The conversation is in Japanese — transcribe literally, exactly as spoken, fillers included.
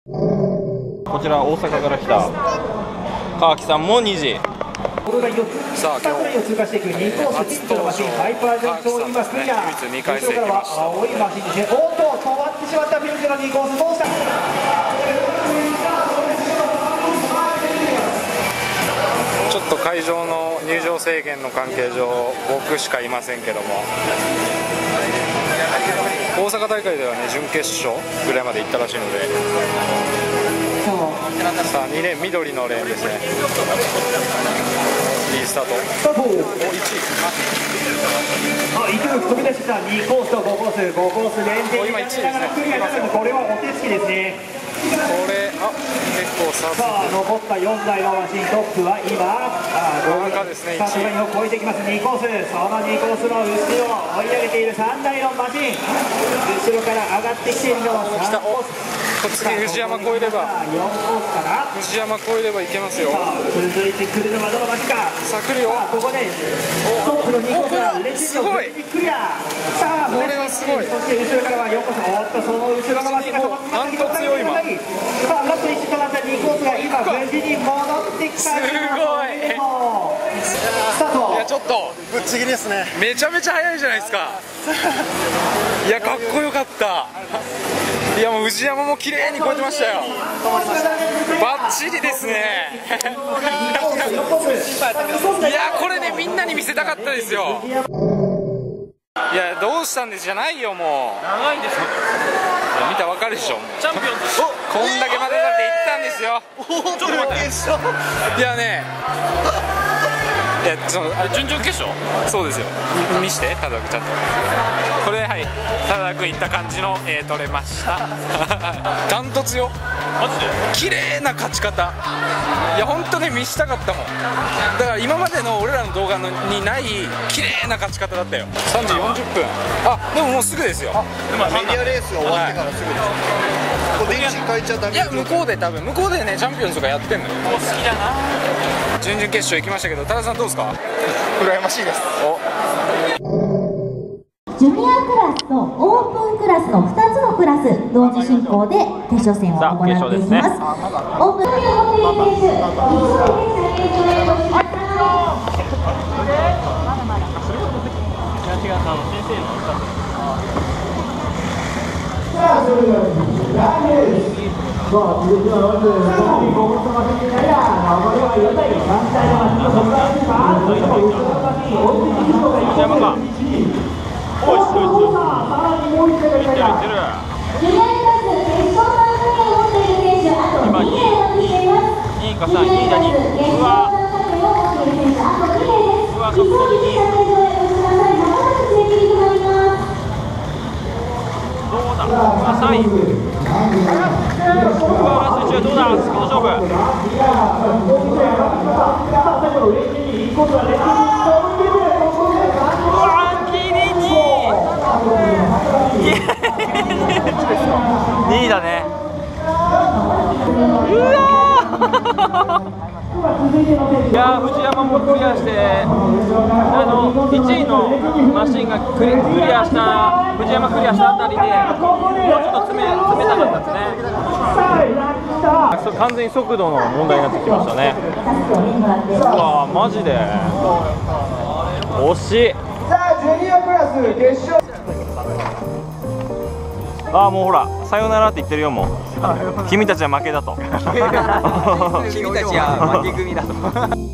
こちら大阪から来た川木さんもにじ。 さあ今日初登場川木さんのですね、唯一にかい生来ました。 青いマシンですね。おっと止まってしまったフィルクのにコースどうした。 ちょっと会場の入場制限の関係上僕しかいませんけども、大阪大会ではね準決勝ぐらいまで行ったらしいので、さあにレーン緑のレーンですね。いいスタート。 スタート。おいちい。あ、勢いよく飛び出してきたにコースとごコース、ごコース連携今いちいですね。 これはお手つきですね。 これあ結構差ついてる。 さあ残ったよんだいのマシントップは今赤ですね。 スタートラインを越えてきますにコース、そのにコースの後ろを追い上げているさんだいのマシン、後ろから上がってきているのはさんコース。 次藤山越えれば藤山越えればいけますよ。 続いてくるのはどのマシンか。 さあ来るよ。 ここでトップのにコースが嬉しいのをクリア。さあこれはすごい。 そして後ろからはよんコース、おっとその後ろのマシンが止まってなんと強い今。 さあラストいちとなったにコースが今無事に戻ってきた。 すごい。 スタート。 いやちょっとぶっちぎりですね。 めちゃめちゃ速いじゃないですか。いやかっこよかった。いやもう藤山も綺麗に越えてましたよ。バッチリですね。いやこれねみんなに見せたかったですよ。いやどうしたんですじゃないよ、もう長いんですよ。 見たらわかるでしょ。 チャンピオンです。 こんだけ待たされて行ったんですよ。 ちょっと待って。 いやねいやそのあれ準々決勝。 そうですよ。見してただくちゃんとこれ、はいただくいった感じの、えー、取れましたダントツよマジで綺麗な勝ち方。いや本当に見したかったもん。だから今までの俺らの動画のにない綺麗な勝ち方だったよ。さんじよんじゅっぷん。あでももうすぐですよ。 メディアレースが終わってからすぐです。これ電池変えちゃダメ。 いや向こうで多分向こうでねチャンピオンズとかやってんのよ。 好きだな。 準々決勝行きましたけど、多田さんどうですか。 羨ましいです。 おジュニアクラスとオープンクラスのふたつのクラス同時進行で決勝戦を行っていきます。オープン山か。おいしいおいしい。いってるいってる。今にいかさん、にいだに。うわうわそこにに。どうだ。うわさんい。うわラストいちはどうだ。スピード勝負。にいだね。うわいや藤山もクリアして、あのいちいのマシンがクリ、クリアした藤山クリアしたあたりでもうちょっと詰め詰めたかったですね。完全に速度の問題になってきましたね。うわマジで惜しい。 さあジュニアクラス決勝。 ああもうほらさよならって言ってるよ。もう君たちは負けだと。 君たちは負け組だと。